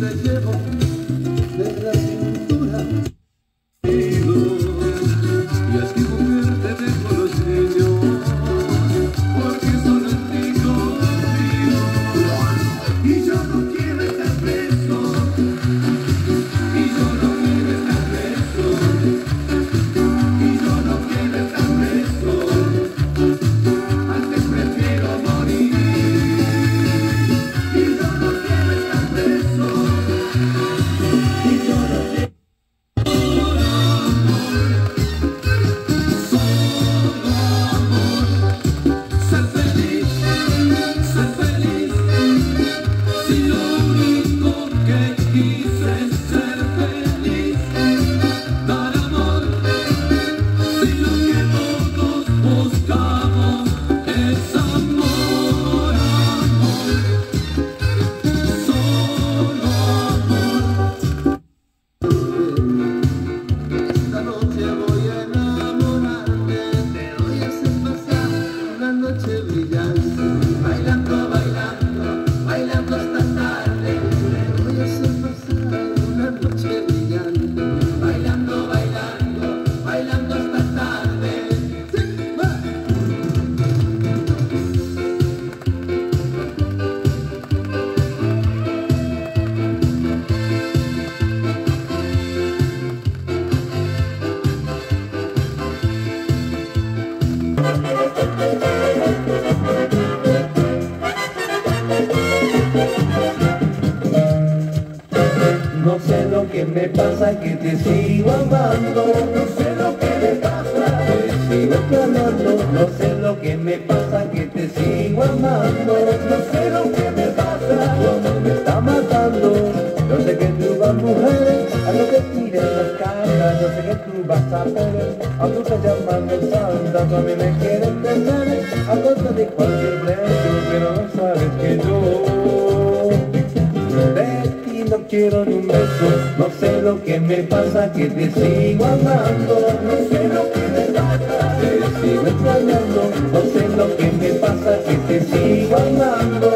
No sé lo que me pasa, que te sigo amando. No sé lo que me pasa, te sigo extrañando. No sé lo que me pasa, que te sigo amando. No sé lo que me pasa, tu amor me está matando. Yo sé que tú vas, mujeres, a lo que tires las cartas. Yo sé que tú vas a perder, a tú estás llamando santa. Tú a mí me quieres tener a costa de cualquier precio, pero no sabes que yo de ti no quiero ni un beso. No sé lo que me pasa, que te sigo amando. No sé lo que me pasa, te sigo extrañando. No sé lo que me pasa, que te sigo amando.